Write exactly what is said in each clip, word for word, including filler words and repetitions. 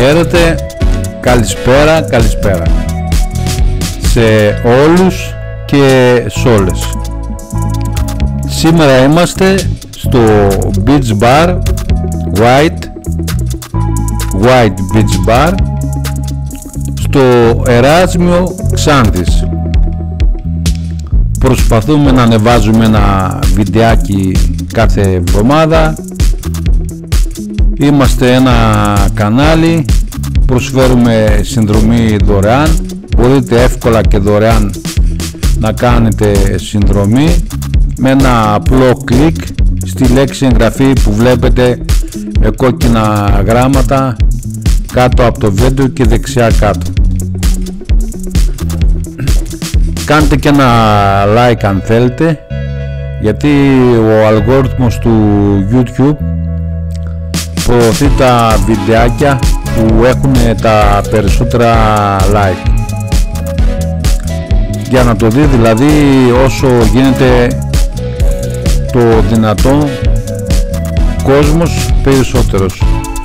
Χαίρετε, καλησπέρα, καλησπέρα σε όλους και σε όλες. Σήμερα είμαστε στο Beach Bar, White, White Beach Bar, στο Εράσμιο Ξάνθης. Προσπαθούμε να ανεβάζουμε ένα βιντεάκι κάθε εβδομάδα. Είμαστε ένα κανάλι, προσφέρουμε συνδρομή δωρεάν. Μπορείτε εύκολα και δωρεάν να κάνετε συνδρομή με ένα απλό κλικ στη λέξη εγγραφή που βλέπετε με κόκκινα γράμματα κάτω από το βίντεο και δεξιά κάτω. Κάντε και ένα like αν θέλετε, γιατί ο αλγόριθμος του YouTube προωθεί τα βιντεάκια που έχουν τα περισσότερα like, για να το δει δηλαδή όσο γίνεται το δυνατό κόσμος περισσότερος.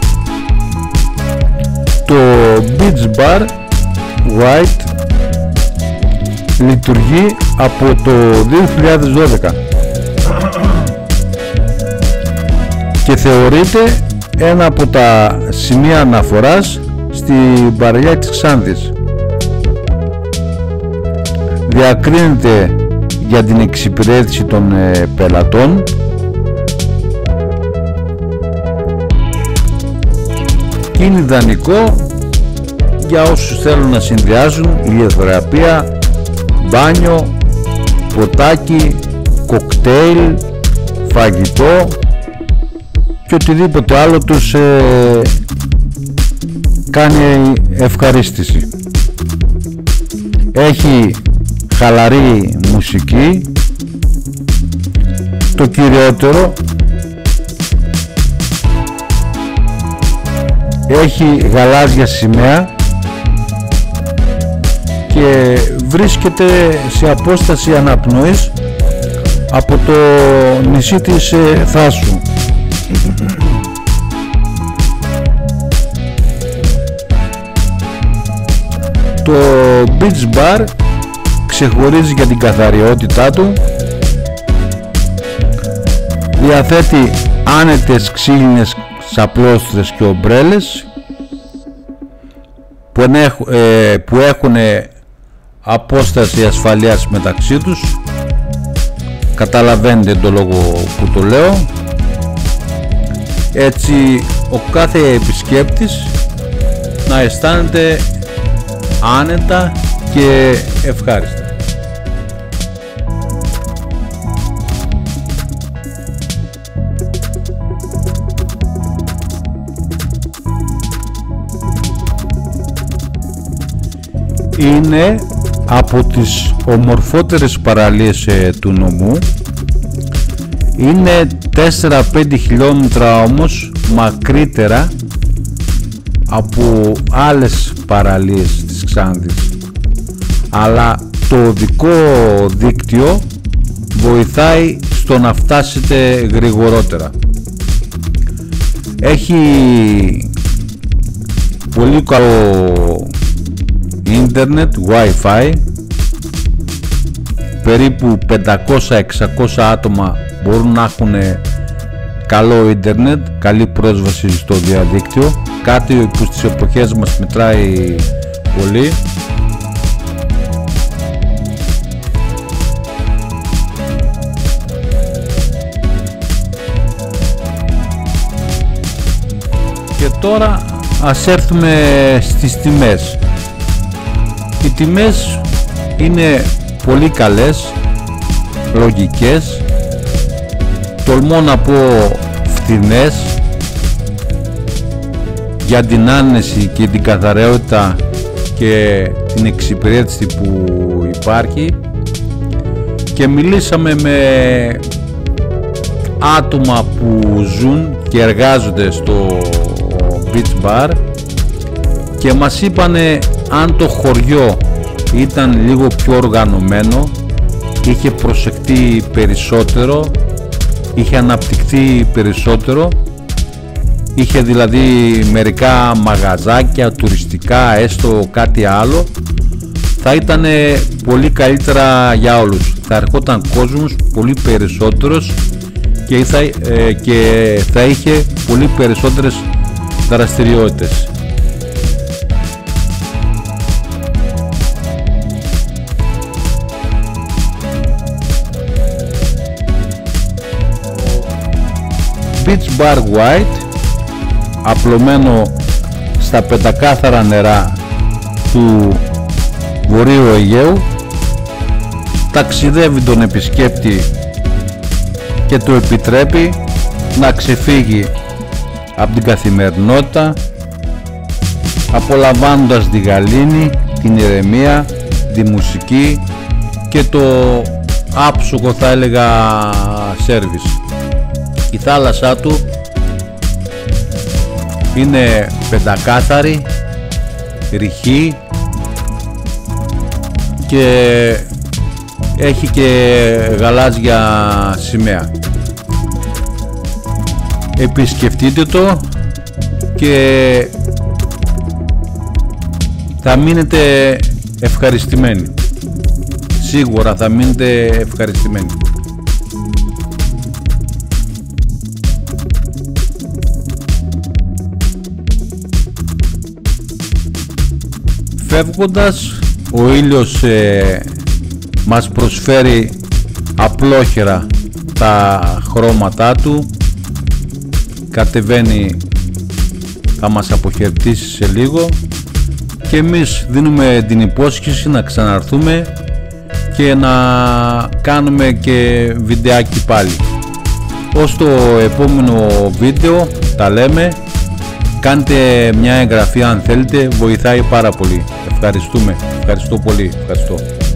Το Beach Bar White λειτουργεί από το δύο χιλιάδες δώδεκα και θεωρείται ένα από τα σημεία αναφοράς στην παραλία της Ξάνθης. Διακρίνεται για την εξυπηρέτηση των ε, πελατών, και είναι ιδανικό για όσους θέλουν να συνδυάζουν ηλιοθεραπεία, μπάνιο, ποτάκι, κοκτέιλ, φαγητό και οτιδήποτε άλλο τους ε, κάνει ευχαρίστηση. Έχει χαλαρή μουσική, το κυριότερο έχει γαλάζια σημαία και βρίσκεται σε απόσταση αναπνοής από το νησί της ε, Θάσου. Το Beach Bar ξεχωρίζει για την καθαριότητά του, διαθέτει άνετες ξύλινες ξαπλώστρες και ομπρέλες που, ε, που έχουν απόσταση ασφαλείας μεταξύ τους. Καταλαβαίνετε το λόγο που το λέω. Έτσι ο κάθε επισκέπτης να αισθάνεται άνετα και ευχάριστα. Είναι από τις ομορφότερες παραλίες ε, του νομού. Είναι τέσσερα πέντε χιλιόμετρα όμως μακρύτερα από άλλες παραλίες της Ξάνθης, αλλά το οδικό δίκτυο βοηθάει στο να φτάσετε γρηγορότερα. Έχει πολύ καλό ίντερνετ, Wi-Fi, περίπου πεντακόσια με εξακόσια άτομα μπορούν να έχουν καλό ίντερνετ, καλή πρόσβαση στο διαδίκτυο, κάτι που στις εποχές μας μετράει πολύ. Και τώρα ας έρθουμε στις τιμές. Οι τιμές είναι πολύ καλές, λογικές, τολμώ να πω φθηνές για την άνεση και την καθαριότητα και την εξυπηρέτηση που υπάρχει. Και μιλήσαμε με άτομα που ζουν και εργάζονται στο Beach Bar και μας είπανε αν το χωριό ήταν λίγο πιο οργανωμένο, είχε προσεχτεί περισσότερο, είχε αναπτυχθεί περισσότερο, είχε δηλαδή μερικά μαγαζάκια τουριστικά, έστω κάτι άλλο, θα ήταν πολύ καλύτερα για όλους. Θα ερχόταν κόσμος πολύ περισσότερος και θα, ε, και θα είχε πολύ περισσότερες δραστηριότητες. Beach Bar White, απλωμένο στα πεντακάθαρα νερά του Βορείου Αιγαίου, ταξιδεύει τον επισκέπτη και του επιτρέπει να ξεφύγει από την καθημερινότητα, απολαμβάνοντας τη γαλήνη, την ηρεμία, τη μουσική και το άψογο, θα έλεγα, σέρβις. Η θάλασσά του είναι πεντακάθαρη, ρηχή και έχει και γαλάζια σημαία. Επισκεφτείτε το και θα μείνετε ευχαριστημένοι. Σίγουρα θα μείνετε ευχαριστημένοι. Φεύγοντας, ο ήλιος ε, μας προσφέρει απλόχερα τα χρώματά του, κατεβαίνει, θα μας αποχαιρετήσει σε λίγο και εμείς δίνουμε την υπόσχεση να ξαναρθούμε και να κάνουμε και βιντεάκι πάλι. Ως το επόμενο βίντεο τα λέμε. Κάντε μια εγγραφή αν θέλετε, βοηθάει πάρα πολύ. Ευχαριστούμε, ευχαριστώ πολύ, ευχαριστώ.